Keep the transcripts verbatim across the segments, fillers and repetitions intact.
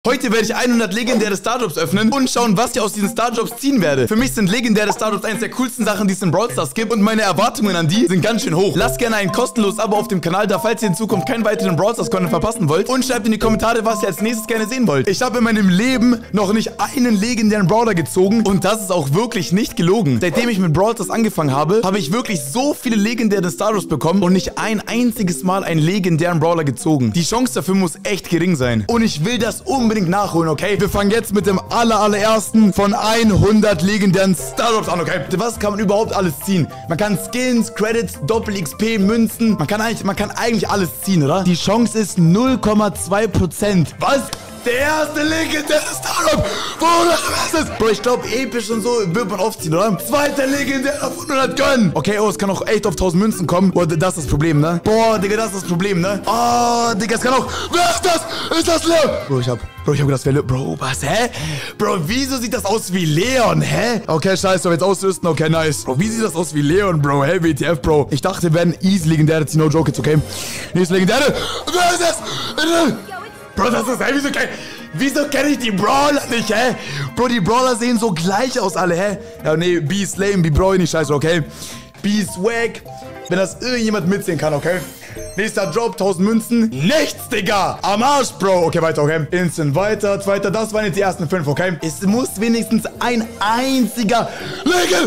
Heute werde ich hundert legendäre Stardrops öffnen und schauen, was ich aus diesen Stardrops ziehen werde. Für mich sind legendäre Stardrops eines der coolsten Sachen, die es in Brawl Stars gibt und meine Erwartungen an die sind ganz schön hoch. Lasst gerne ein kostenloses Abo auf dem Kanal da, falls ihr in Zukunft keinen weiteren Brawl Stars Content verpassen wollt, und schreibt in die Kommentare, was ihr als nächstes gerne sehen wollt. Ich habe in meinem Leben noch nicht einen legendären Brawler gezogen und das ist auch wirklich nicht gelogen. Seitdem ich mit Brawl Stars angefangen habe, habe ich wirklich so viele legendäre Stardrops bekommen und nicht ein einziges Mal einen legendären Brawler gezogen. Die Chance dafür muss echt gering sein und ich will das unbedingt nachholen, okay? Wir fangen jetzt mit dem aller, allerersten von hundert legendären Stardrops an, okay? Was kann man überhaupt alles ziehen? Man kann Skins, Credits, Doppel-X P, Münzen. Man kann eigentlich, man kann eigentlich alles ziehen, oder? Die Chance ist null Komma zwei Prozent. Was? Der erste legendäre Stardrop! Bruder, was ist das? Bro, ich glaube, episch und so wird man oft ziehen, oder? Zweiter legendärer auf hundert gönnen! Okay, oh, es kann auch echt auf tausend Münzen kommen. Boah, das ist das Problem, ne? Boah, Digga, das ist das Problem, ne? Oh, Digga, es kann auch... Wer ist das? Ist das Leon? Bro, ich hab... Bro, ich hab gedacht, das wäre Leon. Bro, was, hä? Bro, wieso sieht das aus wie Leon, hä? Okay, scheiße, jetzt ausrüsten, okay, nice. Bro, wie sieht das aus wie Leon, Bro? Hä, W T F, Bro? Ich dachte, wir werden easy legendäre ziehen, no joke, jetzt, okay? Nächste legendäre... Wer ist das? Bro, das ist... Hä, wieso kein... Wieso kenne ich die Brawler nicht, hä? Bro, die Brawler sehen so gleich aus alle, hä? Ja, nee, B ist lame, B brauche ich nicht, scheiße, okay? B ist wack, wenn das irgendjemand mitsehen kann, okay? Nächster Drop, tausend Münzen. Nichts, Digga! Am Arsch, Bro. Okay, weiter, okay? Instant weiter, zweiter, das waren jetzt die ersten fünf, okay? Es muss wenigstens ein einziger... Legend!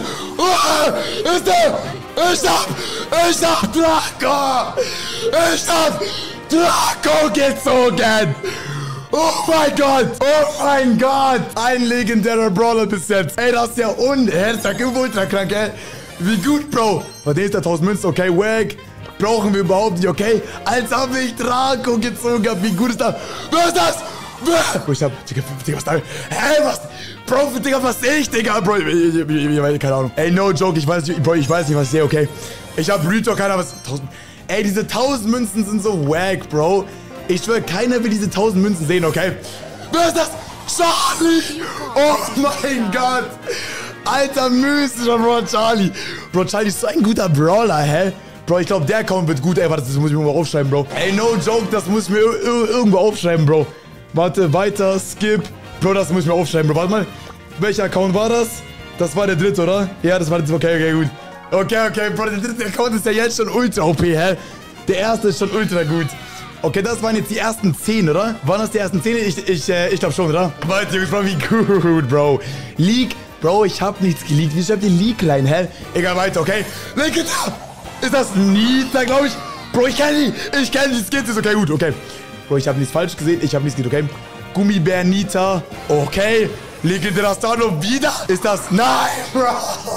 Oh, ist der... Ich hab... Ich hab Draco! Ich hab Draco gezogen! Oh mein Gott! Oh mein Gott! Ein legendärer Brawler bis jetzt. Ey, das ist ja un... Hä, das ist ja ultra krank, ey. Wie gut, Bro. Was ist der tausend Münzen? Okay, wack. Brauchen wir überhaupt nicht, okay? Als ob ich Draco gezogen habe. Wie gut ist das? Wer ist das? Wer? Bro, ich hab... Digga, Digga, was da... Hä, was... Bro, Digga, was sehe ich, Digga? Bro, ich, ich, ich, ich, keine Ahnung. Ey, no joke. Ich weiß nicht, Bro, ich weiß nicht, was ich sehe, okay? Ich hab Retalk, keiner was... tausend... Ey, diese tausend Münzen sind so wack, Bro. Ich schwöre, keiner will diese tausend Münzen sehen, okay? Wer ist das? Charlie! Oh mein Gott! Alter, mystischer Bro, Charlie. Bro, Charlie ist so ein guter Brawler, hä? Bro, ich glaube, der Account wird gut. Ey, warte, das muss ich mir mal aufschreiben, Bro. Ey, no joke, das muss ich mir irgendwo aufschreiben, Bro. Warte, weiter, skip. Bro, das muss ich mir aufschreiben, Bro. Warte mal. Welcher Account war das? Das war der dritte, oder? Ja, das war der dritte. Okay, okay, gut. Okay, okay, Bro, der dritte Account ist ja jetzt schon ultra O P, hä? Der erste ist schon ultra gut. Okay, das waren jetzt die ersten zehn, oder? Waren das die ersten zehn? Ich, ich, äh, ich glaube schon, oder? Warte, Jungs, Bro, wie gut, Bro. Leak. Bro, ich hab nichts geleakt. Wie schreibt ihr Leak rein, hä? Egal, weiter, okay? Legendär! Ist das Nita, glaube ich? Bro, ich kenne die. Ich kenne die Skins. Ist okay, gut, okay. Bro, ich habe nichts falsch gesehen. Ich habe nichts gesehen, okay? Gummibär Nita. Okay. Legendärer Stardrop wieder? Ist das... Nein, Bro.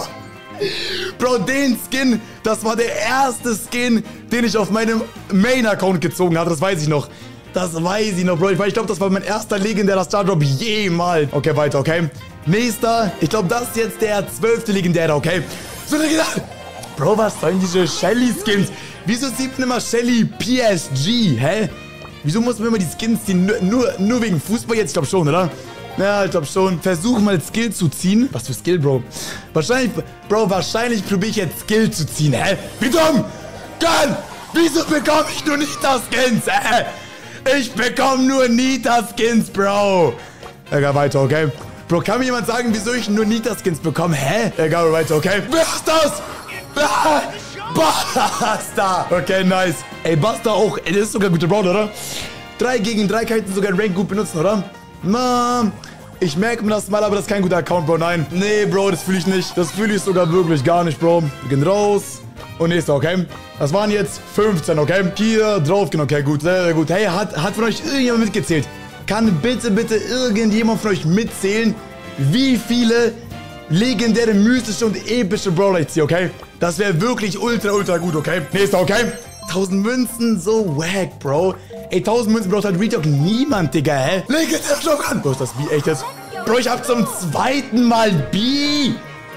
Bro, den Skin, das war der erste Skin, den ich auf meinem Main-Account gezogen habe. Das weiß ich noch. Das weiß ich noch, Bro. Ich glaube, das war mein erster legendärer Stardrop jemals. Okay, weiter, okay? Nächster. Ich glaube, das ist jetzt der zwölfte legendäre, okay? So legendär. Bro, was sollen diese Shelly-Skins? Wieso sieht man immer Shelly P S G, hä? Wieso muss man immer die Skins ziehen? Nur, nur, nur wegen Fußball jetzt? Ich glaube schon, oder? Ja, ich glaube schon. Versuch mal Skill zu ziehen. Was für Skill, Bro? Wahrscheinlich, Bro, wahrscheinlich probiere ich jetzt Skill zu ziehen, hä? Wie dumm? Gun! Wieso bekomme ich nur Nita-Skins, hä? Ich bekomme nur Nita-Skins, Bro. Egal, weiter, okay? Bro, kann mir jemand sagen, wieso ich nur Nita-Skins bekomme, hä? Egal, weiter, okay? Wer ist das? Ah, Basta! Okay, nice. Ey, Basta auch. Ey, das ist sogar ein guter Brawler, oder? Drei gegen drei kann ich sogar in Rank gut benutzen, oder? Na, ich merke mir das mal, aber das ist kein guter Account, Bro. Nein. Nee, Bro, das fühle ich nicht. Das fühle ich sogar wirklich gar nicht, Bro. Wir gehen raus. Und nächster, okay? Das waren jetzt fünfzehn, okay? Hier drauf gehen, okay, gut, sehr, sehr gut. Hey, hat, hat von euch irgendjemand mitgezählt? Kann bitte, bitte irgendjemand von euch mitzählen, wie viele legendäre, mystische und epische Brawler ich ziehe, okay? Das wäre wirklich ultra, ultra gut, okay? Nächster, okay? tausend Münzen, so wack, Bro. Ey, tausend Münzen braucht halt Retalk niemand, Digga, hä? Legendär, schau an. Bro, ist das B echt jetzt? Bro, ich hab zum zweiten Mal B.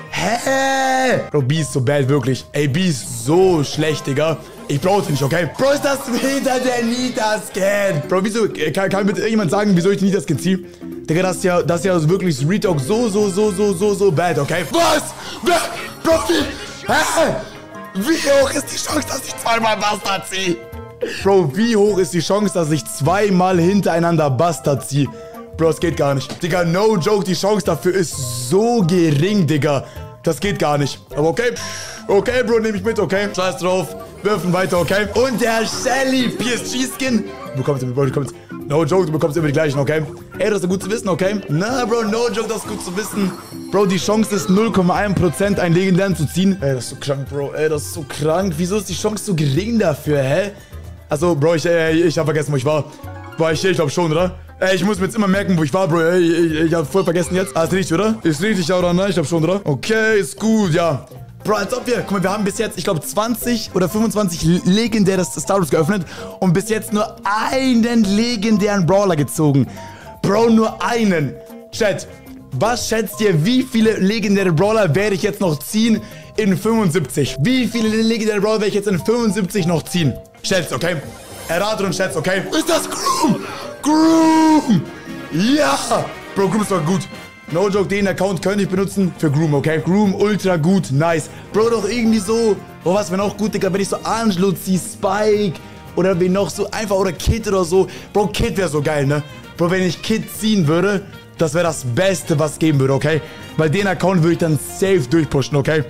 Hä? Bro, B ist so bad, wirklich. Ey, B ist so schlecht, Digga. Ich brauche den nicht, okay? Bro, ist das wieder der Nita-Skin? Bro, wieso? Kann, kann bitte irgendjemand sagen, wieso ich den Nita-Skin ziehe? Digga, das ist ja, das ist ja wirklich Retalk so, so, so, so, so, so bad, okay? Was? Wer? Bro, wie? Hä? Wie hoch ist die Chance, dass ich zweimal Bastard ziehe? Bro, wie hoch ist die Chance, dass ich zweimal hintereinander Bastard ziehe? Bro, das geht gar nicht. Digga, no joke, die Chance dafür ist so gering, Digga. Das geht gar nicht. Aber okay. Okay, Bro, nehme ich mit, okay? Scheiß drauf. Wirfen weiter, okay? Und der Shelly P S G-Skin. Du bekommst immer, Bro, du bekommst. No joke, du bekommst immer die gleichen, okay? Ey, das ist gut zu wissen, okay? Na, Bro, no joke, das ist gut zu wissen. Bro, die Chance ist null Komma eins Prozent, einen legendären zu ziehen. Ey, das ist so krank, Bro. Ey, das ist so krank. Wieso ist die Chance so gering dafür, hä? Also, Bro, ich, ey, ich hab vergessen, wo ich war. War ich hier? Ich glaube schon, oder? Ey, ich muss mir jetzt immer merken, wo ich war, Bro. Ey, ich, ich hab voll vergessen jetzt. Ah, ist richtig, oder? Ist richtig, oder? Nein, ich glaube schon, oder? Okay, ist gut, ja. Bro, als ob wir, guck mal, wir haben bis jetzt, ich glaube, zwanzig oder fünfundzwanzig legendäre Stardrops geöffnet und bis jetzt nur einen legendären Brawler gezogen. Bro, nur einen. Chat, was schätzt ihr, wie viele legendäre Brawler werde ich jetzt noch ziehen in fünfundsiebzig? Wie viele legendäre Brawler werde ich jetzt in fünfundsiebzig noch ziehen? Schätzt, okay? Erratet und schätzt, okay? Ist das Groom? Groom! Ja! Bro, Groom ist doch gut. No joke, den Account könnte ich benutzen für Groom, okay? Groom, ultra gut, nice. Bro, doch irgendwie so. Oh, was wäre noch gut, Digga, wenn ich so Angelo ziehe, Spike oder wen noch so einfach oder Kid oder so. Bro, Kid wäre so geil, ne? Bro, wenn ich Kid ziehen würde, das wäre das Beste, was es geben würde, okay? Weil den Account würde ich dann safe durchpushen, okay?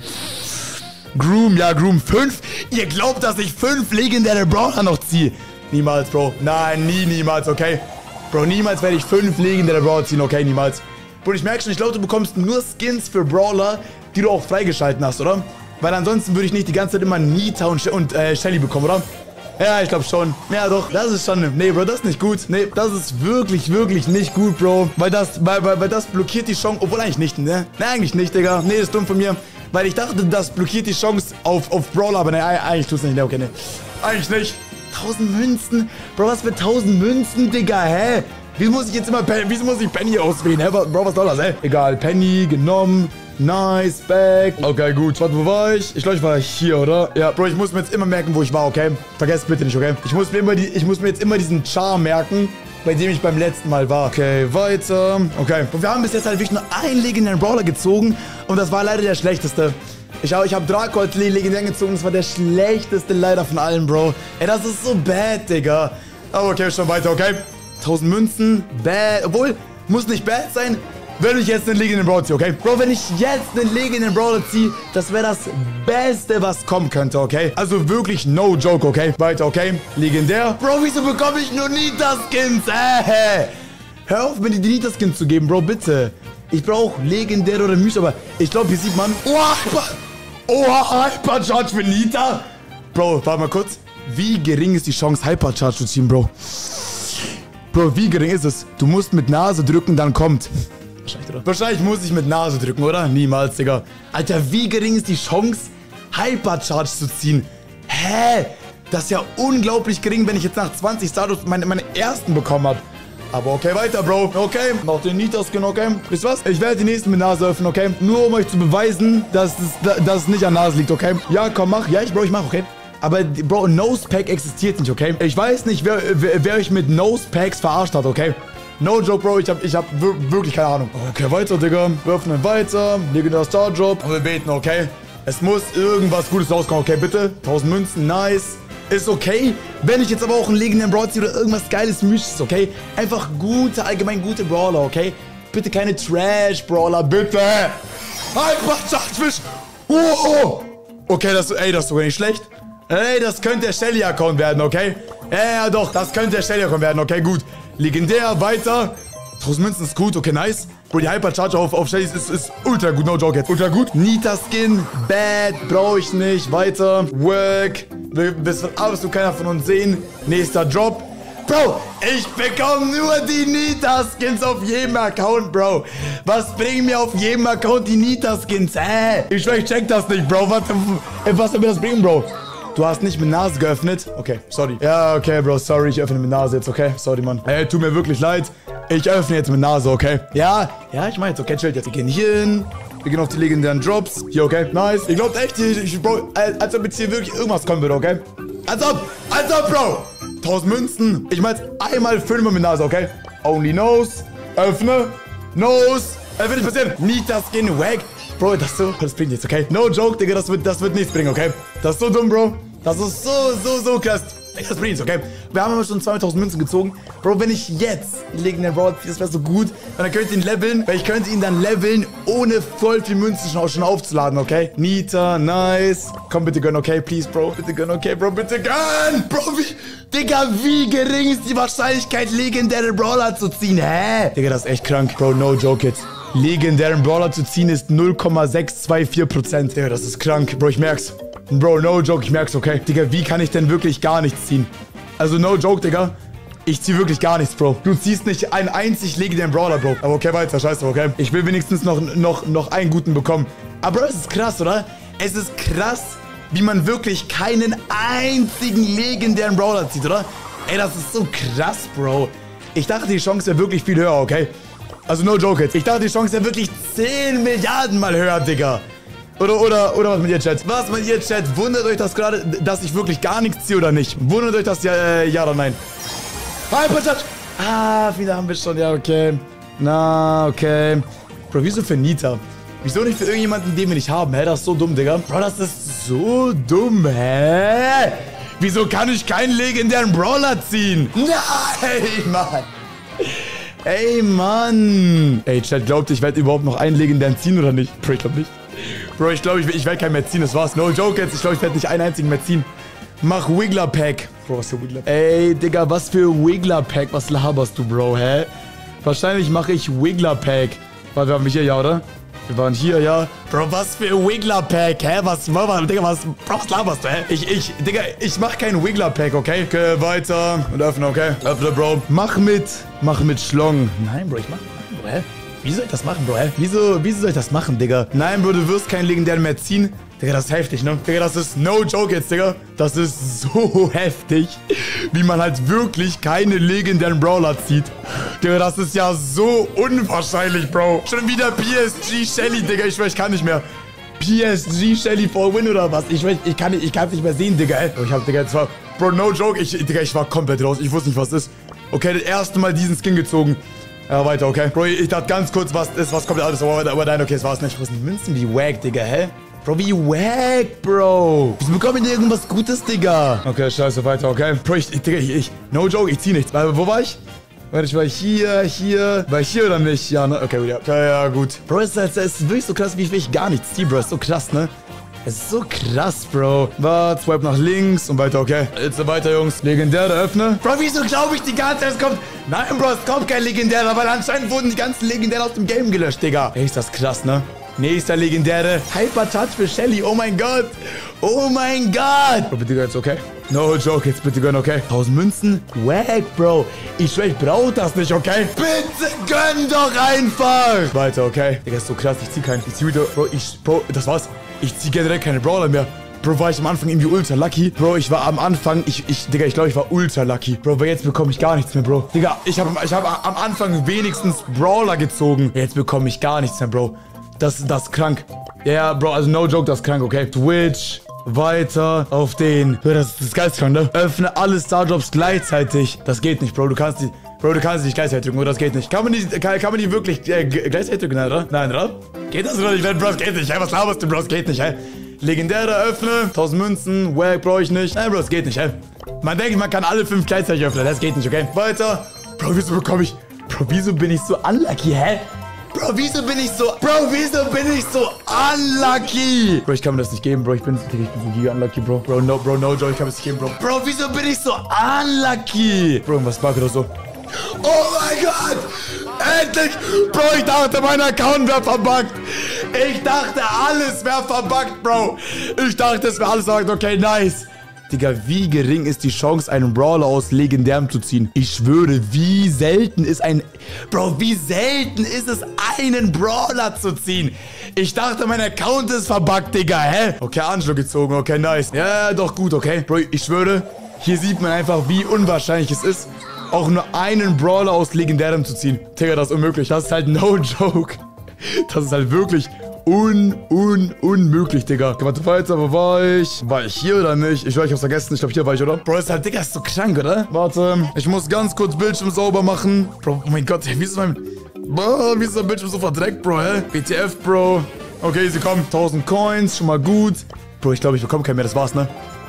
Groom, ja, Groom fünf. Ihr glaubt, dass ich fünf legendäre Brawler noch ziehe? Niemals, Bro. Nein, nie, niemals, okay? Bro, niemals werde ich fünf legendäre Brawler ziehen, okay? Niemals. Bro, ich merke schon, ich glaube, du bekommst nur Skins für Brawler, die du auch freigeschalten hast, oder? Weil ansonsten würde ich nicht die ganze Zeit immer Nita und, und äh, Shelly bekommen, oder? Ja, ich glaube schon. Ja, doch, das ist schon... Nee, Bro, das ist nicht gut. Nee, das ist wirklich, wirklich nicht gut, Bro. Weil das, weil, weil, weil das blockiert die Chance... Obwohl eigentlich nicht, ne? Ne, eigentlich nicht, Digga. Nee, das ist dumm von mir. Weil ich dachte, das blockiert die Chance auf, auf Brawler, aber ne, eigentlich tut's nicht. Ne, okay, ne. Eigentlich nicht. tausend Münzen? Bro, was für tausend Münzen, Digga, hä? Wieso muss ich jetzt immer Penny, wieso muss ich Penny auswählen? Hä? Bro, was soll das, ey? Egal, Penny genommen. Nice, back. Okay, gut. Warte, wo war ich? Ich glaube, ich war hier, oder? Ja, Bro, ich muss mir jetzt immer merken, wo ich war, okay? Vergesst bitte nicht, okay? Ich muss mir immer die, ich muss mir jetzt immer diesen Charm merken, bei dem ich beim letzten Mal war. Okay, weiter. Okay. Und wir haben bis jetzt halt wirklich nur einen legendären Brawler gezogen und das war leider der schlechteste. Ich habe ich hab Draco als legendären gezogen, das war der schlechteste leider von allen, Bro. Ey, das ist so bad, Digga. Aber okay, schon weiter, okay? tausend Münzen, bad. Obwohl, muss nicht bad sein, wenn ich jetzt einen legendären Brawler ziehe, okay? Bro, wenn ich jetzt einen legendären Brawler ziehe, das wäre das Beste, was kommen könnte, okay? Also wirklich no joke, okay? Weiter, okay? Legendär. Bro, wieso bekomme ich nur Nita-Skins? Äh, hör auf, mir die Nita-Skins zu geben, Bro, bitte. Ich brauche legendär oder Myst, aber ich glaube, hier sieht man... Oh, Hyper... Oh, Hypercharge für Nita? Bro, warte mal kurz. Wie gering ist die Chance, Hypercharge zu ziehen, Bro? Bro, wie gering ist es? Du musst mit Nase drücken, dann kommt. Wahrscheinlich, oder? Wahrscheinlich muss ich mit Nase drücken, oder? Niemals, Digga. Alter, wie gering ist die Chance, Hypercharge zu ziehen? Hä? Das ist ja unglaublich gering, wenn ich jetzt nach zwanzig Stardrops meine, meine ersten bekommen habe. Aber okay, weiter, Bro. Okay, noch den Nita-Skin, okay? Wisst ihr was? Ich werde die nächsten mit Nase öffnen, okay? Nur um euch zu beweisen, dass es, dass es nicht an Nase liegt, okay? Ja, komm, mach. Ja, ich, Bro, ich mach, okay? Aber, Bro, Nosepack existiert nicht, okay? Ich weiß nicht, wer, wer, wer euch mit Nosepacks verarscht hat, okay? No joke, Bro, ich hab, ich hab wirklich keine Ahnung. Okay, weiter, Digga. Wir öffnen weiter. Legendär Stardrop. Und wir beten, okay? Es muss irgendwas Gutes rauskommen, okay? Bitte. tausend Münzen, nice. Ist okay. Wenn ich jetzt aber auch einen legendären Brawler ziehe oder irgendwas geiles Mystisches, okay? Einfach gute, allgemein gute Brawler, okay? Bitte keine Trash-Brawler, bitte. Hyper-Charge-Fisch. Oh. Okay, das, ey, das ist sogar nicht schlecht. Ey, das könnte der Shelly-Account werden, okay? Ja, ja, doch, das könnte der Shelly-Account werden, okay, gut. Legendär, weiter. tausend Münzen ist gut, okay, nice. Bro, die Hypercharge auf, auf Shelly ist, ist ultra gut, no joke jetzt. Ultra gut. Nita-Skin, bad, brauche ich nicht. Weiter. Work. Das wird absolut keiner von uns sehen. Nächster Drop. Bro, ich bekomme nur die Nita-Skins auf jedem Account, Bro. Was bringen mir auf jedem Account die Nita-Skins? Hä? Ich schwör, ich check das nicht, Bro. Was, was soll mir das bringen, Bro? Du hast nicht mit Nase geöffnet? Okay, sorry. Ja, okay, Bro, sorry, ich öffne mit Nase jetzt, okay? Sorry, Mann. Ey, tut mir wirklich leid. Ich öffne jetzt mit Nase, okay? Ja, ja, ich meine jetzt, okay, chillt jetzt. Wir gehen hier hin. Wir gehen auf die legendären Drops. Hier, okay, nice. Ich glaub echt, ich, ich, Bro, als ob jetzt hier wirklich irgendwas kommen würde, okay? Als ob, als ob, Bro. tausend Münzen. Ich meine jetzt einmal fünfmal mit Nase, okay? Only Nose. Öffne. Nose. Äh, wird nicht passieren. Nita-Skin, wack. Bro, das so, das bringt nichts, okay? No joke, Digga, das wird, das wird nichts bringen, okay? Das ist so dumm, Bro. Das ist so, so, so krass. Das bringt nichts, okay? Wir haben aber schon zweitausend Münzen gezogen. Bro, wenn ich jetzt einen legendären Brawler ziehe, das wäre so gut. Und dann könnt ihr ihn leveln, weil ich könnte ihn dann leveln, ohne voll viel Münzen schon, schon aufzuladen, okay? Nita, nice. Komm, bitte gönn, okay? Please, Bro. Bitte gönn, okay, Bro. Bitte gönn! Bro, wie... Digga, wie gering ist die Wahrscheinlichkeit, legendäre Brawler zu ziehen? Hä? Digga, das ist echt krank. Bro, no joke jetzt. Legendären Brawler zu ziehen ist null Komma sechs zwei vier Prozent. Digga, das ist krank. Bro, ich merk's. Bro, no joke, ich merk's, okay? Digga, wie kann ich denn wirklich gar nichts ziehen? Also, no joke, Digga. Ich zieh wirklich gar nichts, Bro. Du ziehst nicht einen einzig legendären Brawler, Bro. Aber okay, weiter, scheiße, okay? Ich will wenigstens noch, noch, noch einen guten bekommen. Aber Bro, es ist krass, oder? Es ist krass, wie man wirklich keinen einzigen legendären Brawler zieht, oder? Ey, das ist so krass, Bro. Ich dachte, die Chance wäre wirklich viel höher, okay? Also, no joke jetzt. Ich dachte, die Chance wäre wirklich zehn Milliarden mal höher, Digga. Oder, oder, oder was mit ihr, Chat? Was mit ihr, Chat? Wundert euch das gerade, dass ich wirklich gar nichts ziehe oder nicht? Wundert euch das ja, äh, ja oder nein? Hyperchat! Ah, viele haben wir schon, ja, okay. Na, okay. Bro, wieso für Nita? Wieso nicht für irgendjemanden, den wir nicht haben? Hä, das ist so dumm, Digga. Bro, das ist so dumm, hä? Wieso kann ich keinen legendären Brawler ziehen? Nein, Mann. Ey, Mann. Ey, Chat, glaubt ihr, ich werde überhaupt noch einen legendären ziehen oder nicht? Bro, ich glaube nicht. Bro, ich glaube, ich, ich werde keinen mehr ziehen. Das war's. No joke jetzt. Ich glaube, ich werde nicht einen einzigen mehr ziehen. Mach Wiggler-Pack. Bro, was für Wiggler-Pack? Ey, Digga, was für Wiggler-Pack? Was laberst du, Bro, hä? Wahrscheinlich mache ich Wiggler-Pack. Warte, waren wir hier, ja, oder? Wir waren hier, ja. Bro, was für Wiggler-Pack, hä? Was, was, Digga, was, Bro, was laberst du, hä? Ich, ich, Digga, ich mach keinen Wiggler-Pack, okay? Okay, weiter. Und öffne, okay? Öffne, Bro. Mach mit. Mach mit Schlong. Nein, Bro, ich mach, nein, Bro, hä? Wie soll ich das machen, Bro, hä? Wieso, wieso soll ich das machen, Digga? Nein, Bro, du wirst keinen legendären mehr ziehen. Digga, das ist heftig, ne? Digga, das ist no joke jetzt, Digga. Das ist so heftig, wie man halt wirklich keine legendären Brawler zieht. Digga, das ist ja so unwahrscheinlich, Bro. Schon wieder P S G Shelly, Digga. Ich schwör, ich kann nicht mehr. P S G Shelly for win oder was? Ich schwör, ich kann nicht, ich kann's nicht mehr sehen, Digga, ey. Oh, ich hab, Digga, jetzt war... Bro, no joke. Ich, Digga, ich war komplett raus. Ich wusste nicht, was das ist. Okay, das erste Mal diesen Skin gezogen. Ja, weiter, okay. Bro, ich dachte ganz kurz, was ist, was kommt alles. Aber, aber nein, okay, es war's nicht. Was sind Münzen wie wack, Digga, hä? Bro, wie wack, Bro. Wieso bekomme ich denn irgendwas Gutes, Digga? Okay, scheiße, weiter, okay. Bro, ich, ich Digga, ich, ich, no joke, ich zieh nichts. Wo war ich? Warte, ich war hier, hier. War ich hier oder nicht? Ja, ne? Okay, ja. Okay, ja, gut. Bro, es ist, es ist wirklich so krass, wie ich wirklich gar nichts ziehe, Bro. Es ist so krass, ne? Es ist so krass, Bro. Warte, swipe nach links und weiter, okay. Jetzt weiter, Jungs. Legendäre öffne. Bro, wieso glaube ich die ganze Zeit, es kommt... Nein, Bro, es kommt kein Legendärer, weil anscheinend wurden die ganzen Legendäre aus dem Game gelöscht, Digga. Ey, ist das krass, ne? Nächster Legendäre. Hyper Touch für Shelly. Oh mein Gott. Oh mein Gott. Bro, bitte gönn jetzt, okay? No joke, jetzt bitte gönn, okay? tausend Münzen? Wack, Bro. Ich schwör, ich brauch das nicht, okay? Bitte gönn doch einfach. Weiter, okay? Digga, ist so krass. Ich zieh keinen. Ich zieh wieder... Bro, ich... Bro, das war's. Ich zieh generell keine Brawler mehr. Bro, war ich am Anfang irgendwie ultra lucky? Bro, ich war am Anfang, ich, ich, Digga, ich glaube, ich war ultra lucky. Bro, aber jetzt bekomme ich gar nichts mehr, Bro. Digga, ich habe ich hab am Anfang wenigstens Brawler gezogen. Jetzt bekomme ich gar nichts mehr, Bro. Das, das ist krank. Ja, yeah, Bro, also no joke, das ist krank, okay? Twitch, weiter auf den. Das, das ist geistkrank, ne? Öffne alle Stardrops gleichzeitig. Das geht nicht, Bro, du kannst die... Bro, du kannst nicht gleichzeitig drücken, oder? Das geht nicht. Kann man die, kann, kann man die wirklich äh, gleichzeitig drücken, oder? Nein, oder? Geht das oder nicht? Bro, das geht nicht, hä? Was laberst du, Bro? Das geht nicht, hä? Legendäre öffne. tausend Münzen. Wack, brauche ich nicht. Nein, Bro, das geht nicht, hä? Man denkt, man kann alle fünf gleichzeitig öffnen. Das geht nicht, okay? Weiter. Bro, wieso bekomme ich... Bro, wieso bin ich so unlucky, hä? Bro, wieso bin ich so... Bro, wieso bin ich so unlucky? Bro, ich kann mir das nicht geben, Bro. Ich bin, ich bin so giga unlucky, Bro. Bro, no, Bro, no, Joe, ich kann mir das nicht geben, Bro. Bro, wieso bin ich so unlucky? Bro, was bug oder so? Oh mein Gott! Endlich! Bro, ich dachte, mein Account wäre verbuggt. Ich dachte, alles wäre verbuggt, Bro. Ich dachte, es wäre alles verbuggt. Okay, nice. Digga, wie gering ist die Chance, einen Brawler aus Legendärem zu ziehen? Ich schwöre, wie selten ist ein... Bro, wie selten ist es, einen Brawler zu ziehen? Ich dachte, mein Account ist verbuggt, Digga, hä? Okay, Anschluss gezogen, okay, nice. Ja, doch gut, okay. Bro, ich schwöre, hier sieht man einfach, wie unwahrscheinlich es ist, auch nur einen Brawler aus Legendärem zu ziehen. Digga, das ist unmöglich. Das ist halt no joke. Das ist halt wirklich... Un, un, unmöglich, Digga. Okay, warte, weiter, wo war ich? War ich hier oder nicht? Ich weiß, ich hab's vergessen. Ich glaube, hier war ich, oder? Bro, ist halt, Digga, ist so krank, oder? Warte, ich muss ganz kurz Bildschirm sauber machen. Bro, oh mein Gott, wie ist mein... Boah, wie ist der Bildschirm so verdreckt, Bro, hä? B T F, Bro. Okay, sie kommen. tausend Coins, schon mal gut. Bro, ich glaube, ich bekomme keinen mehr. Das war's, ne?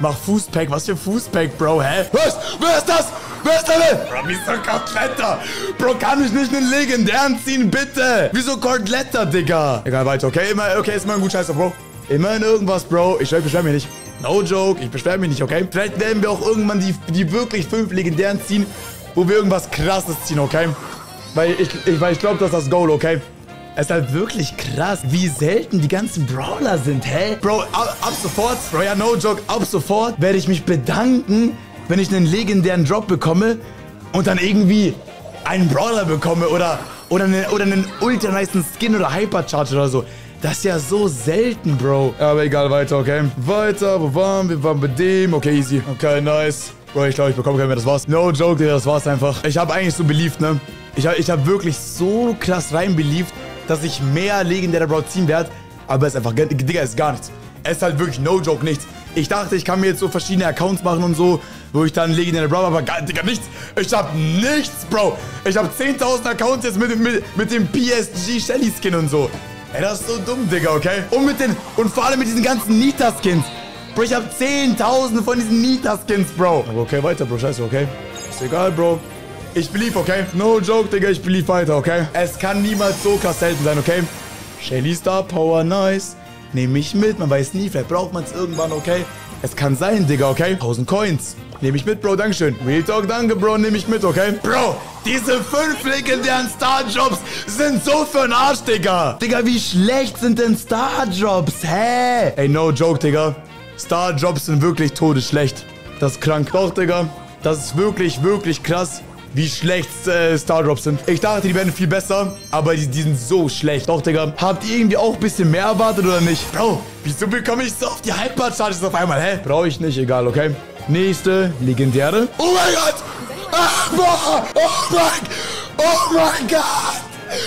Mach Fußpack. Was für Fußpack, Bro? Hä? Was? Wer ist das? Wer ist das denn? Bro, wieso Koteletta? Bro, kann ich nicht einen legendären ziehen, bitte? Wieso Koteletta, Digga? Egal, weiter, okay? Immer, okay, ist mal ein gut Scheißer, Bro. Immer in irgendwas, Bro. Ich, ich beschwer mich nicht. No joke, ich beschwer mich nicht, okay? Vielleicht werden wir auch irgendwann die, die wirklich fünf legendären ziehen, wo wir irgendwas Krasses ziehen, okay? Weil ich, ich, weil ich glaube, das ist das Goal, okay? Es ist halt wirklich krass, wie selten die ganzen Brawler sind, hä? Bro, ab, ab sofort, Bro, ja, no joke, ab sofort werde ich mich bedanken, wenn ich einen legendären Drop bekomme und dann irgendwie einen Brawler bekomme oder, oder, eine, oder einen ultra nicen Skin oder Hypercharge oder so. Das ist ja so selten, Bro. Aber egal, weiter, okay? Weiter, wo waren wir? Wir waren bei dem. Okay, easy. Okay, nice. Bro, ich glaube, ich bekomme keinen mehr. Das war's. No joke, Digga, das war's einfach. Ich habe eigentlich so beliebt, ne? Ich habe ich hab wirklich so krass rein beliebt, dass ich mehr legendäre Bro ziehen werde. Aber es ist einfach, Digga, ist gar nichts. Es ist halt wirklich no joke nichts. Ich dachte, ich kann mir jetzt so verschiedene Accounts machen und so, wo ich dann legendäre Bro, aber gar, Digga, nichts. Ich hab nichts, Bro. Ich hab zehntausend Accounts jetzt mit, mit, mit dem P S G Shelly Skin und so. Ey, das ist so dumm, Digga, okay? Und mit den, und vor allem mit diesen ganzen Nita-Skins. Bro, ich hab zehntausende von diesen Nita-Skins, Bro. Aber okay, weiter, Bro, scheiße, okay? Ist egal, Bro. Ich believe, okay? No joke, Digga, ich believe weiter, okay? Es kann niemals so krass selten sein, okay? Shelly Star Power, nice. Nehme ich mit, man weiß nie, vielleicht braucht man es irgendwann, okay? Es kann sein, Digga, okay? tausend Coins. Nehme ich mit, Bro, dankeschön. Real Talk, danke, Bro, nehme ich mit, okay? Bro, diese fünf legendären Star-Jobs sind so für den Arsch, Digga. Digga, wie schlecht sind denn Star-Jobs, hä? Ey, no joke, Digga. Star-Jobs sind wirklich todesschlecht. Das ist krank. Doch, Digga, das ist wirklich, wirklich krass, wie schlecht äh, Stardrops sind. Ich dachte, die werden viel besser, aber die, die sind so schlecht. Doch, Digga, habt ihr irgendwie auch ein bisschen mehr erwartet oder nicht? Bro, wieso bekomme ich so auf die Hypercharges auf einmal, hä? Brauche ich nicht, egal, okay? Nächste, legendäre. Oh mein Gott! Ach, boah! Oh mein, oh mein Gott!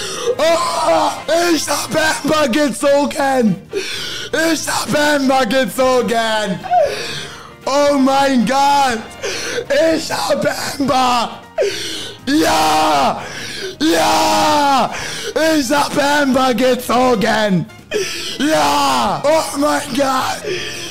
Oh, ich hab Amber gezogen! Ich hab Amber gezogen! Oh mein Gott! Ich hab Amber! Ja! Ja! Ich hab Amber gezogen! Ja! Oh mein Gott!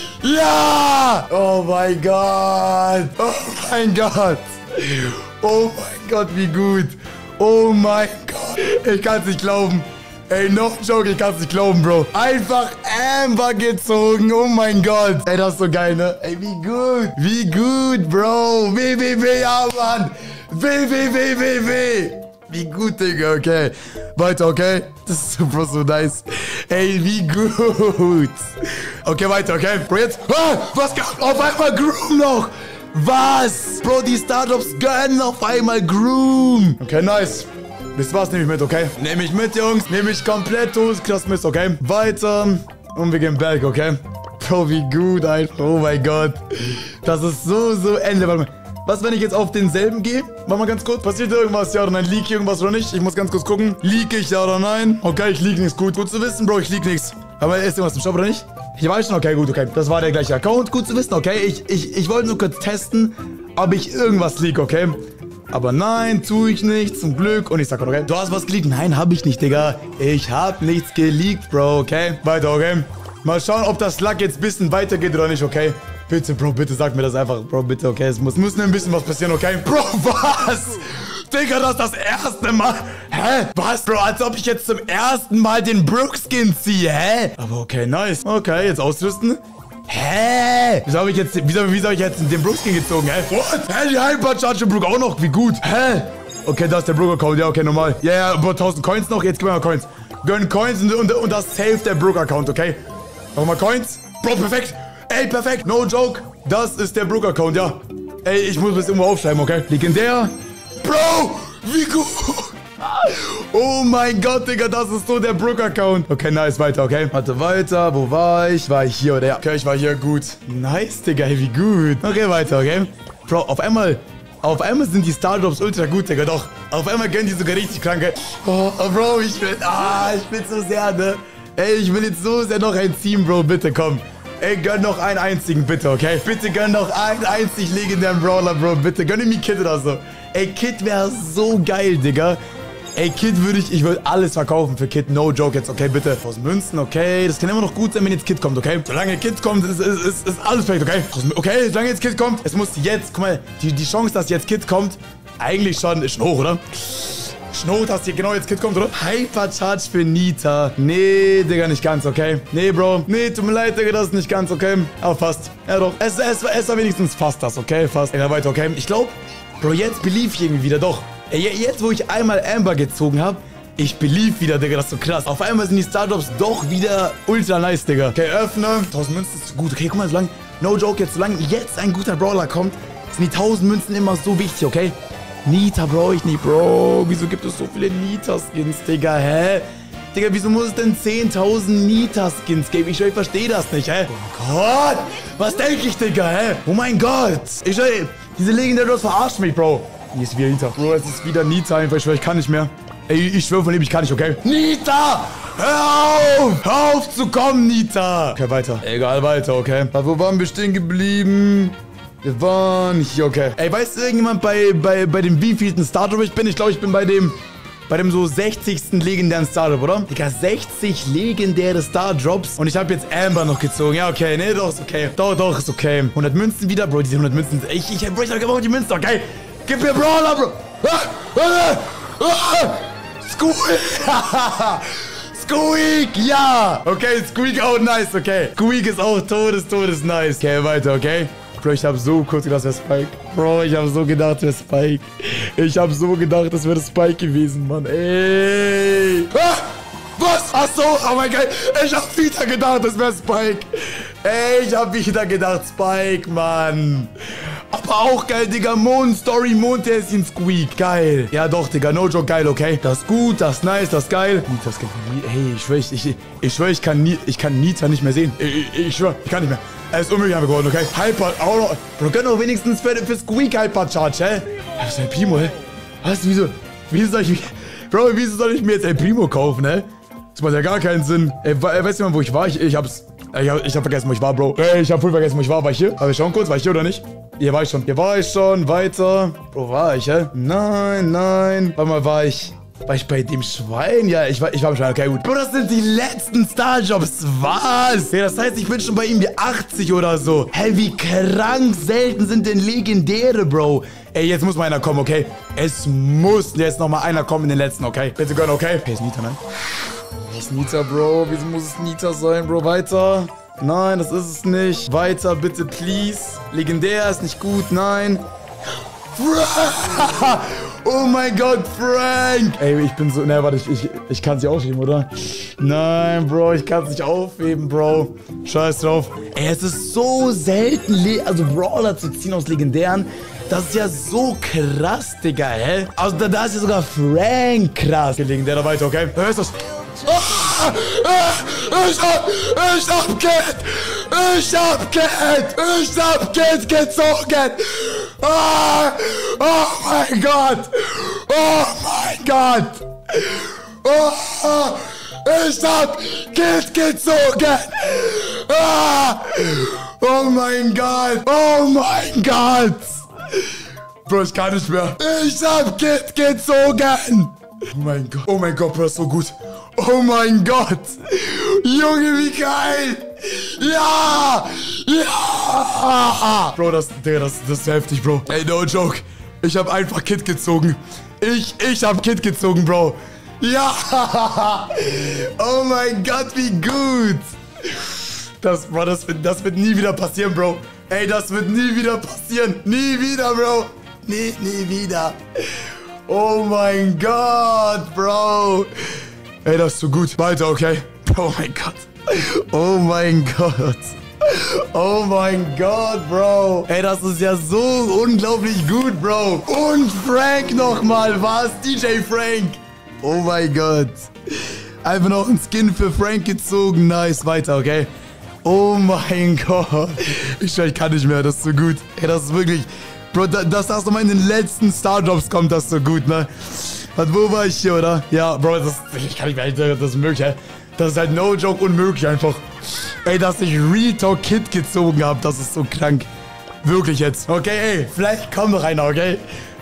Ja! Oh mein Gott! Oh mein Gott! Oh mein Gott, wie gut! Oh mein Gott! Ich kann's nicht glauben! Ey, no joke, ich kann's nicht glauben, Bro. Einfach Amber gezogen. Oh mein Gott. Ey, das ist so geil, ne? Ey, wie gut. Wie gut, Bro. W W W, ja, Mann. W W W W W. Wie gut, Digga, okay. Weiter, okay? Das ist so, Bro, so nice. Ey, wie gut. Okay, weiter, okay? Bro, jetzt. Ah, was? Auf einmal Groom noch. Was? Bro, die Stardrops gönnen auf einmal Groom. Okay, nice. Das war's, nehme ich mit, okay? Nehme ich mit, Jungs. Nehme ich komplett krass mit, okay? Weiter. Und wir gehen back, okay? Bro, wie gut einfach. Oh mein Gott. Das ist so, so Ende. Warte mal. Was, wenn ich jetzt auf denselben gehe? Mach mal ganz kurz. Passiert irgendwas? Ja oder nein? Leak irgendwas oder nicht? Ich muss ganz kurz gucken. Leak ich, ja oder nein? Okay, ich leak nichts. Gut, gut zu wissen, Bro. Ich leak nichts. Aber ist irgendwas im Shop oder nicht? Ich weiß schon, okay, gut, okay. Das war der gleiche Account. Gut zu wissen, okay? Ich, ich, ich wollte nur kurz testen, ob ich irgendwas leak, okay? Aber nein, tue ich nicht, zum Glück. Und ich sag, okay, du hast was geleakt. Nein, habe ich nicht, Digga. Ich habe nichts geleakt, Bro, okay? Weiter, okay? Mal schauen, ob das Luck jetzt ein bisschen weitergeht oder nicht, okay? Bitte, Bro, bitte sag mir das einfach. Bro, bitte, okay? Es muss, muss nur ein bisschen was passieren, okay? Bro, was? Digga, das ist das erste Mal. Hä? Was, Bro? Als ob ich jetzt zum ersten Mal den Brook-Skin ziehe, hä? Aber okay, nice. Okay, jetzt ausrüsten. Hä? Wieso habe ich jetzt, wieso, wieso habe ich jetzt den Brook-Skin gezogen, hä? What? Hä, die Hypercharge Brook auch noch, wie gut. Hä? Okay, das ist der Brook-Account, ja, okay, normal. Ja, ja, über tausend Coins noch, jetzt gib mir mal Coins. Gönn Coins und, und, und das Save der Brook-Account, okay? Nochmal Coins. Bro, perfekt. Ey, perfekt, no joke. Das ist der Brook-Account, ja. Ey, ich muss das irgendwo aufschreiben, okay? Legendär. Bro, wie gut. Oh mein Gott, Digga, das ist so der Brook-Account. Okay, nice, weiter, okay? Warte, weiter, wo war ich? War ich hier oder ja? Okay, ich war hier, gut. Nice, Digga, wie gut. Okay, weiter, okay? Bro, auf einmal, auf einmal sind die Stardrops ultra gut, Digga, doch. Auf einmal gönnen die sogar richtig kranke. Oh, oh, Bro, ich will, ah, ich will so sehr, ne? Ey, ich will jetzt so sehr noch ein Team, Bro, bitte, komm. Ey, gönn noch einen einzigen, bitte, okay? Bitte gönn noch einen einzig legendären Brawler, Bro, bitte. Gönn mir Kid oder so. Ey, Kid wäre so geil, Digga. Ey, Kit würde ich, ich würde alles verkaufen für Kit. No joke jetzt, okay, bitte. tausend Münzen, okay. Das kann immer noch gut sein, wenn jetzt Kit kommt, okay? Solange Kit kommt, ist, ist, ist, ist alles perfekt, okay? Okay, solange jetzt Kit kommt, es muss jetzt, guck mal, die, die Chance, dass jetzt Kit kommt, eigentlich schon, ist schon hoch, oder? Schnot, dass hier genau jetzt Kit kommt, oder? Hypercharge für Nita. Nee, Digga, nicht ganz, okay? Nee, Bro. Nee, tut mir leid, Digga, das ist nicht ganz, okay? Aber fast. Ja, doch. Es, es, es war wenigstens fast das, okay? Fast. Ja, weiter, okay? Ich glaube, Bro, jetzt believe ich irgendwie wieder, doch. Ey, jetzt, wo ich einmal Amber gezogen habe, ich believe wieder, Digga, das ist so krass. Auf einmal sind die Stardrops doch wieder ultra nice, Digga. Okay, öffne. tausend Münzen ist gut. Okay, guck mal, solange, no joke, jetzt, solange jetzt ein guter Brawler kommt, sind die tausend Münzen immer so wichtig, okay? Nita brauche ich nicht, Bro. Wieso gibt es so viele Nita-Skins, Digga, hä? Digga, wieso muss es denn zehntausend Nita-Skins geben? Ich, ich verstehe das nicht, hä? Oh Gott! Was denke ich, Digga, hä? Oh mein Gott! Ich, ey, diese legendäre Drops verarscht mich, Bro. Hier ist wieder Nita. Bro, es ist wieder Nita einfach. Ich schwör, ich kann nicht mehr. Ey, ich schwör von ihm, ich kann nicht, okay? Nita! Hör auf! Hör auf zu kommen, Nita! Okay, weiter. Egal, weiter, okay? Wo waren wir stehen geblieben? Wir waren hier, okay. Ey, weiß irgendjemand bei, bei, bei dem wievielten Stardrop ich bin? Ich glaube, ich bin bei dem, bei dem so sechzigsten legendären Stardrop, oder? Digga, sechzig legendäre Stardrops. Und ich habe jetzt Amber noch gezogen. Ja, okay, nee, doch, ist okay. Doch, doch, ist okay. hundert Münzen wieder, Bro, diese hundert Münzen. Ich, ich, Bro, ich hab gebraucht die Münzen, okay? Gib mir Brawler, Bro. Ah, ah, ah. Squeak. Squeak, ja. Okay, Squeak auch nice, okay. Squeak ist auch todes, todes nice. Okay, weiter, okay? Bro, ich habe so kurz gedacht, das wäre Spike. Bro, ich habe so gedacht, das wäre Spike. Ich habe so gedacht, das wäre Spike gewesen, Mann. Ey. Ah, was? Ach so, oh mein Gott. Ich habe wieder gedacht, das wäre Spike. Ey, ich habe wieder gedacht, Spike, Mann. Aber auch geil, Digga. Mond-Story, Mondhäschen, Squeak. Geil. Ja, doch, Digga. No joke, geil, okay? Das ist gut, das ist nice, das ist geil. Das kann, hey, ich schwör, ich, ich, ich schwör, ich kann, nie, ich kann Nita nicht mehr sehen. Ich, ich, ich schwör, ich kann nicht mehr. Er ist unmöglich einfach geworden, okay? Hyper, auch noch. Bro, gönn doch wenigstens für, für Squeak Hypercharge, hä? Das ist El Primo, hä? Was? Wieso? Wieso soll ich... Bro, wieso soll ich mir jetzt El Primo kaufen, hä? Das macht ja gar keinen Sinn. Ey, weißt du mal, wo ich war? Ich, ich hab's... Ich hab, ich hab vergessen, wo ich war, Bro. Ey, ich hab voll vergessen, wo ich war. War ich hier? War ich schon kurz? War ich hier oder nicht? Hier war ich schon. Hier war ich schon. Weiter. Bro, war ich, hä? Nein, nein. Warte mal, war ich... War ich bei dem Schwein? Ja, ich war, ich war im Schwein. Okay, gut. Bro, das sind die letzten Starjobs. Was? Ja, das heißt, ich bin schon bei ihm wie achtzig oder so. Hä, wie krank selten sind denn Legendäre, Bro? Ey, jetzt muss mal einer kommen, okay? Es muss jetzt noch mal einer kommen in den letzten, okay? Bitte gönn, okay? Okay, ist Nita, nein? Das ist Nita, Bro. Wieso muss es Nita sein, Bro? Weiter. Nein, das ist es nicht. Weiter, bitte, please. Legendär ist nicht gut, nein. Oh mein Gott, Frank! Ey, ich bin so... Ne, warte, ich, ich, ich kann sie aufheben, oder? Nein, Bro, ich kann es nicht aufheben, Bro. Scheiß drauf. Ey, es ist so selten, Le also Brawler zu ziehen aus Legendären. Das ist ja so krass, Digga, hä? Also da, da ist ja sogar Frank krass. Legendärer weiter, okay? Wer ist das? Ah, ich hab... Ich hab Kit! Ich hab Kit! Ich hab Kit gezogen! Ah, oh mein Gott! Oh mein Gott! Oh, ich hab Kit gezogen! Ah, oh mein Gott! Oh mein Gott! Bro, ich kann nicht mehr. Ich hab Kit gezogen! Oh mein Gott. Oh mein Gott, Bro, das ist so gut. Oh mein Gott. Junge, wie geil. Ja. Ja. Bro, das, Digga, das, das ist heftig, Bro. Ey, no joke. Ich hab einfach Kit gezogen. Ich, ich hab Kit gezogen, Bro. Ja. Oh mein Gott, wie gut. Das, Bro, das wird, das wird nie wieder passieren, Bro. Ey, das wird nie wieder passieren. Nie wieder, Bro. Nie, nie wieder. Oh mein Gott, Bro. Ey, das ist so gut. Weiter, okay? Oh mein Gott. Oh mein Gott. Oh mein Gott, Bro. Ey, das ist ja so unglaublich gut, Bro. Und Frank nochmal. Was? D J Frank. Oh mein Gott. Einfach noch ein Skin für Frank gezogen. Nice. Weiter, okay? Oh mein Gott. Ich, ich kann nicht mehr. Das ist so gut. Ey, das ist wirklich... Bro, das, das hast du mal in den letzten Stardrops kommt das so gut, ne? Was, wo war ich hier, oder? Ja, Bro, das, ich kann nicht mehr, das ist möglich, hä? Das ist halt no joke unmöglich einfach. Ey, dass ich Real Talk Kit gezogen habe, das ist so krank. Wirklich jetzt. Okay, ey, vielleicht kommt noch einer, okay?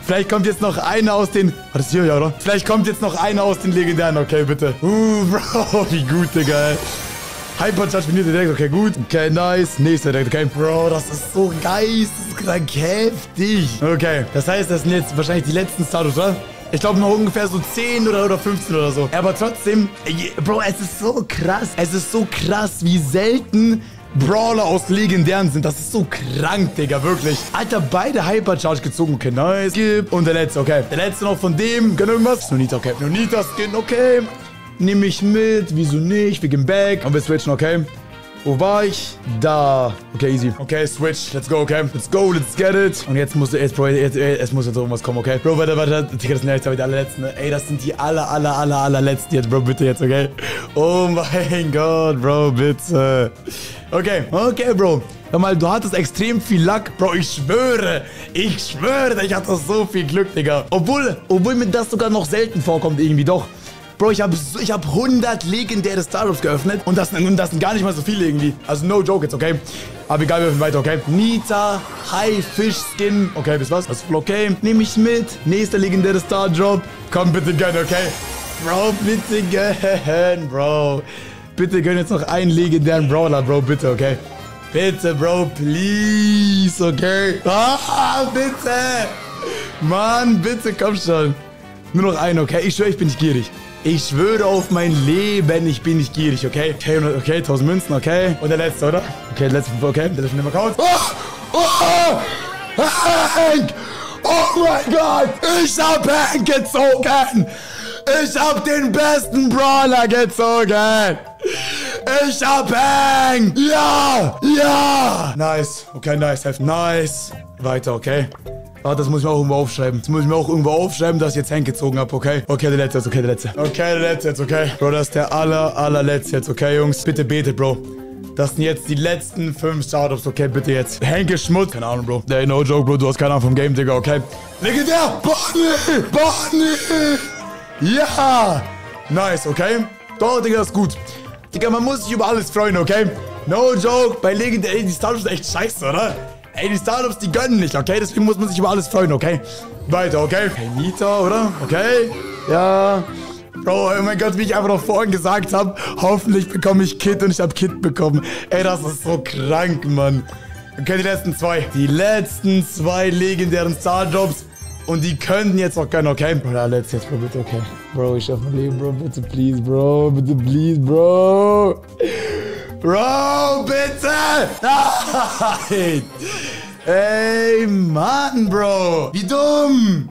Vielleicht kommt jetzt noch einer aus den... War das hier, ja, oder? Vielleicht kommt jetzt noch einer aus den legendären. Okay, bitte. Uh, Bro, wie gut, Digga. Hypercharge trainiert direkt. Okay, gut. Okay, nice. Nächster direkt. Okay, Bro, das ist so geisteskrank heftig. Okay, das heißt, das sind jetzt wahrscheinlich die letzten Status, oder? Ich glaube noch ungefähr so zehn oder, oder fünfzehn oder so. Aber trotzdem, Bro, es ist so krass. Es ist so krass, wie selten Brawler aus Legendären sind. Das ist so krank, Digga, wirklich. Alter, beide Hypercharge gezogen. Okay, nice. Skip. Und der letzte, okay. Der letzte noch von dem. Gönn irgendwas. Nonita, okay. Nonita Skin, okay. Nehme ich mit. Wieso nicht? Wir gehen back. Und wir switchen, okay. Wo war ich? Da. Okay, easy. Okay, switch. Let's go, okay. Let's go, let's get it. Und jetzt muss jetzt, Bro, jetzt, jetzt muss jetzt irgendwas kommen, okay? Bro, warte, warte. Digga, das sind jetzt aber die allerletzten. Ey, das sind die aller, aller, aller, allerletzten jetzt, Bro. Bitte jetzt, okay? Oh mein Gott, Bro, bitte. Okay, okay, Bro. Hör mal, du hattest extrem viel Luck. Bro, ich schwöre. Ich schwöre, ich hatte so viel Glück, Digga. Obwohl, obwohl mir das sogar noch selten vorkommt irgendwie, doch. Bro, ich habe ich hab hundert legendäre Stardrops geöffnet und das, und das sind gar nicht mal so viele irgendwie. Also no joke jetzt, okay? Aber egal, wir öffnen weiter, okay? Nita, High Fish Skin. Okay, wisst was? Das ist voll okay. Nehme ich mit. Nächster legendäre Stardrop. Komm, bitte gönn, okay? Bro, bitte gönn, Bro. Bitte gönn jetzt noch einen legendären Brawler, Bro, bitte, okay? Bitte, Bro, please, okay? Ah, bitte! Mann, bitte, komm schon. Nur noch einen, okay? Ich schwöre, ich bin nicht gierig. Ich schwöre auf mein Leben, ich bin nicht gierig, okay? Okay, okay, tausend Münzen, okay. Und der letzte, oder? Okay, der letzte, okay, der letzte nicht mehr raus. Oh! Oh! Hank! Oh mein Gott! Ich hab Hank gezogen! Ich hab den besten Brawler gezogen! Ich hab Hank! Ja! Ja! Nice. Okay, nice, helfen. Nice. Weiter, okay? Ah, das muss ich mir auch irgendwo aufschreiben. Das muss ich mir auch irgendwo aufschreiben, dass ich jetzt Hank gezogen habe, okay? Okay, der letzte jetzt, okay, der letzte. Okay, der letzte jetzt, okay? Bro, das ist der aller, allerletzte jetzt, okay, Jungs? Bitte betet, Bro. Das sind jetzt die letzten fünf Startups, okay, bitte jetzt. Hank ist Schmutz. Keine Ahnung, Bro. Ey, no joke, Bro, du hast keine Ahnung vom Game, Digga, okay? Legendär! Bonnie! Bonnie! Ja! Nice, okay? Doch, Digga, das ist gut. Digga, man muss sich über alles freuen, okay? No joke, bei Legendär, ey, die Startups sind echt scheiße, oder? Ey, die Startups, die gönnen nicht, okay? Deswegen muss man sich über alles freuen, okay? Weiter, okay? Okay, Nita, oder? Okay? Ja. Bro, oh mein Gott, wie ich einfach noch vorhin gesagt habe, hoffentlich bekomme ich Kit und ich habe Kit bekommen. Ey, das ist so krank, Mann. Okay, die letzten zwei. Die letzten zwei legendären Stardrops. Und die könnten jetzt noch gönnen, okay? Bro, da let's jetzt, Bro, bitte, okay? Bro, ich schaff mein Leben, Bro, bitte, please, Bro. Bitte, please, Bro. Bro, bitte! Nein! Ey, Mann, Bro! Wie dumm!